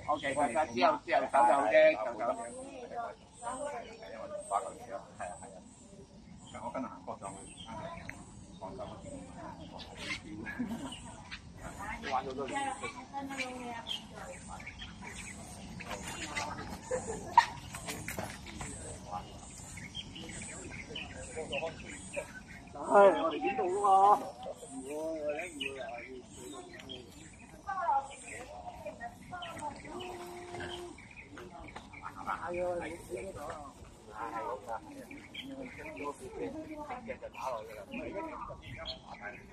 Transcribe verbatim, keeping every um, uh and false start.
O K，佢之後之後走就好啫，走走。 因為八個月咯，係啊係啊。上我跟行過上去，廣州。玩咗多年。唉，我哋點做㗎嘛？唔會，我哋唔會話要。係啊，你呢個係係係，咁多時間直接就打落去啦。